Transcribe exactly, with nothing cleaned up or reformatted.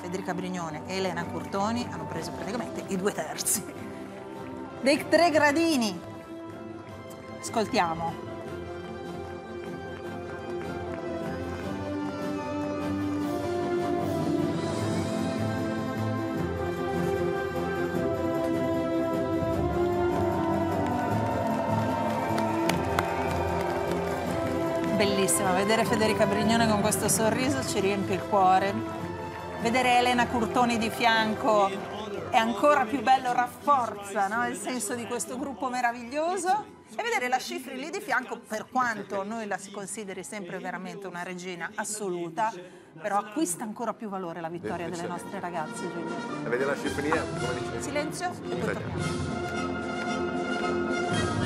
Federica Brignone e Elena Curtoni hanno preso praticamente i due terzi dei tre gradini. Ascoltiamo. Bellissima, vedere Federica Brignone con questo sorriso ci riempie il cuore. Vedere Elena Curtoni di fianco è ancora più bello, rafforza, no, il senso di questo gruppo meraviglioso. E vedere la Scifri lì di fianco, per quanto noi la si consideri sempre veramente una regina assoluta, però acquista ancora più valore la vittoria delle nostre ragazze, Giulia. A vedere la Scifri, come dice? Silenzio e poi torniamo.